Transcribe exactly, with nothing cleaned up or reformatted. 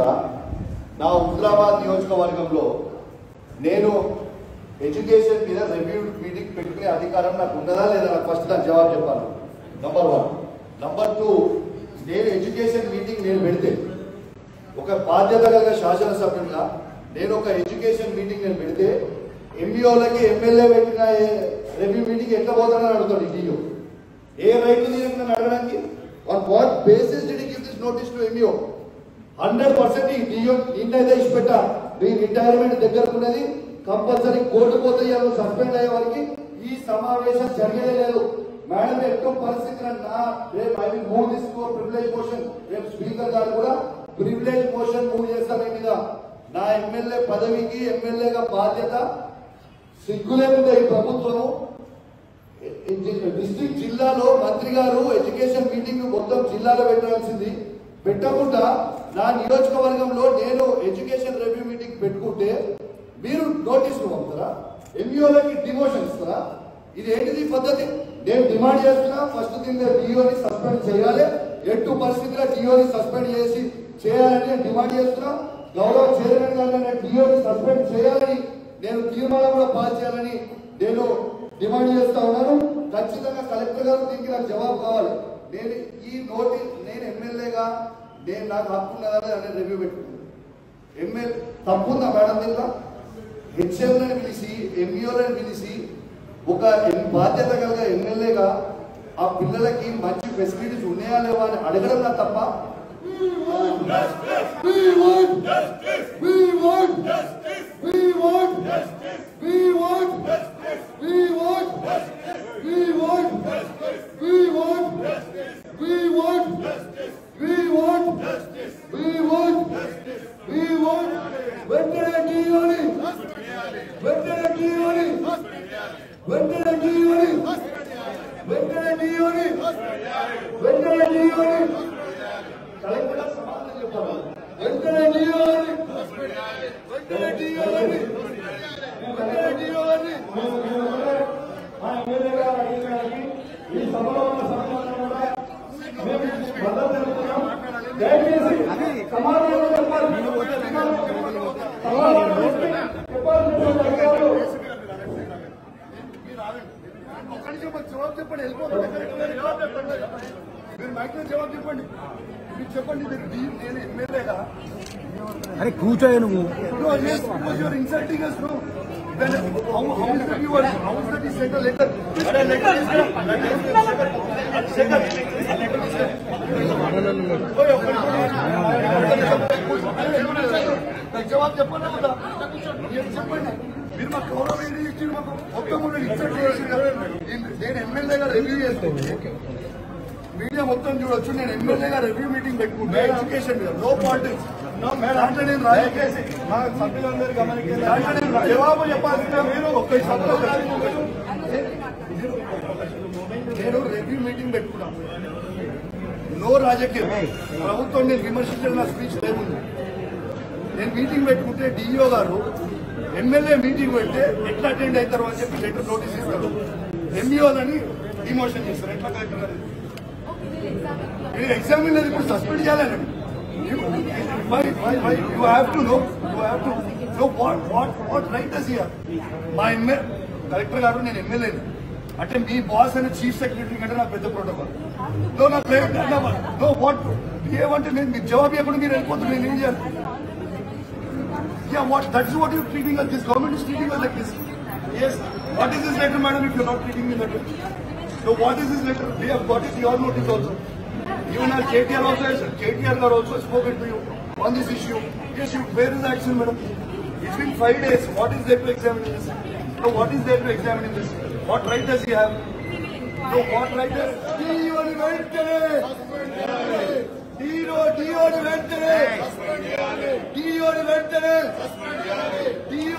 మిత్రులుగా నా హుజరాబాద్ నియోజకవర్గంలో నేను ఎడ్యుకేషన్ మీద రివ్యూ మీటింగ్ పెట్టుకునే అధికారం నాకు ఉన్నదా లేదా నాకు ఫస్ట్ నాకు జవాబు చెప్పాలి. Number one. నంబర్ టూ, నేను ఎడ్యుకేషన్ మీటింగ్ నేను పెడితే ఒక బాధ్యత కలిగిన శాసనసభ్యులుగా నేను ఒక ఎడ్యుకేషన్ మీటింగ్ నేను పెడితే ఎంఈఓలకి ఎమ్మెల్యే పెట్టిన రివ్యూ మీటింగ్ ఎట్లా పోతానని అడుగుతాడు డిఓ. ఏ రైట్ ఉంది నన్ను అడగడానికి? On what basis did give this notice to MEO? Hundred percent ఈ డిఓ నిన్నైతే ఇచ్చిపెట్టా మీ రిటైర్మెంట్ దగ్గరకున్నది కంపల్సరీ కోర్టు పోతే సస్పెండ్ అయ్యే వారికి ఈ సమావేశం జరిగేదే లేదు. మేడం ఎట్టో పరిస్థితి నా రేపు I will move this for privilege motion. రేపు స్పీకర్ గారు కూడా ప్రివిలేజ్ మోషన్ మూవ్ చేస్తారు మీద. నా ఎమ్మెల్యే పదవికి ఎమ్మెల్యేగా బాధ్యత సిగ్గులేకుండా ఈ ప్రభుత్వము డిస్ట్రిక్ట్ జిల్లాలో మంత్రి గారు ఎడ్యుకేషన్ మీటింగ్ మొత్తం జిల్లాలో పెట్టాల్సింది పెట్టకుండా నా నియోజకవర్గంలో నేను ఎడ్యుకేషన్ రివ్యూ మీటింగ్ పెట్టుకుంటే మీరు నోటీసులు పంపుతారా? ఎంఈఓలకి డిమోషన్ ఇస్తారా? ఇది ఏంటిది పద్ధతి? నేను డిమాండ్ చేస్తున్నా ఫస్ట్ థింగ్ డిఓని సస్పెండ్ చేయాలి. ఎట్టు పరిస్థితిలో డిఓని సస్పెండ్ చేసి చేయాలని డిమాండ్ చేస్తున్నా. గౌరవ చైర్మన్ గారు డిఓని సస్పెండ్ చేయాలని నేను తీర్మానం కూడా పాస్ చేయాలని నేను డిమాండ్ చేస్తా ఉన్నాను. ఖచ్చితంగా కలెక్టర్ గారు దీనికి నాకు జవాబు కావాలి. నేను ఈ నోటీస్ నేను ఎమ్మెల్యేగా నేను నాకు హక్కు ఉన్నదా అనేది రివ్యూ పెట్టుకున్నాను. ఎమ్మెల్యే తప్పుందా మేడం దీంట్లో? హెచ్ఎంలను పిలిచి ఎంఈఓలను పిలిచి ఒక బాధ్యత కలిగిన ఎమ్మెల్యేగా ఆ పిల్లలకి మంచి ఫెసిలిటీస్ ఉన్నాయా లేవా అని అడగడం నా తప్ప? జవాబు చెప్పండి మీరు మైక్లో జవాబు చెప్పండి మీరు చెప్పండి నేను ఎమ్మెల్యేగా అరే కూర్చోయే నువ్వు insulting us no then how how is that you are how is that you sent a letter a letter is జవాబు చెప్పండి కదా చెప్పండి మీరు మాకు గౌరవం ఏంటి ఇచ్చి మాకు మొత్తం ఇన్సల్ట్ చేసి నేను ఎమ్మెల్యేగా రివ్యూ చేసుకుంటే మీడియా మొత్తం చూడొచ్చు. నేను ఎమ్మెల్యేగా రివ్యూ మీటింగ్ పెట్టుకుంటే ఎడ్యుకేషన్ మీద నో పాలిటిక్స్ దాంట్లో నేను రాజకీయ మా సభ్యులందరూ గమనించారు. దాంట్లో నేను జవాబు చెప్పాల్సిందే మీరు ఒక్క నేను రివ్యూ మీటింగ్ పెట్టుకున్నాను. నో రాజకీయం ప్రభుత్వం నేను విమర్శించిన నా స్పీచ్ లేముంది. నేను మీటింగ్ పెట్టుకుంటే డిఈఓ గారు ఎమ్మెల్యే మీటింగ్ పెడితే ఎట్లా అటెండ్ అవుతారు అని చెప్పి లెటర్ నోటీస్ ఇస్తారు. ఎంఈఓలని డిమోషన్ చేస్తారు. ఎట్లా కలెక్టర్ గారు మీరు ఎగ్జామిన్ లేదు ఇప్పుడు సస్పెండ్ చేయాలని you have to know you have to know what what what right does here. మా ఎమ్మెల్యే కలెక్టర్ గారు నేను ఎమ్మెల్యేని అంటే మీ బాస్ అనే చీఫ్ సెక్రటరీ కంటే నాకు పెద్ద ప్రోటోకాల్ నో నా ప్లేట్ నో వాట్ ఏమంటే నేను మీరు జవాబు ఇవ్వకుండా మీరు వెళ్ళిపోతున్నారు. నేను ఏం చేయాలి? Yeah, what? That's what you're treating us. This government is treating us like this. Yes. What is this letter, madam? If you're not treating me that way, so what is this letter? We have got it. Your notice also. Even as K T R also has K T R has also spoken to you on this issue. Yes, you. Where is the action, madam? It's been five days. What is there to examine in this? No, what is there to examine in this? What right does he have? No, what right does? D O ni venkane. D O D O ni venkane. D O ni venkane. D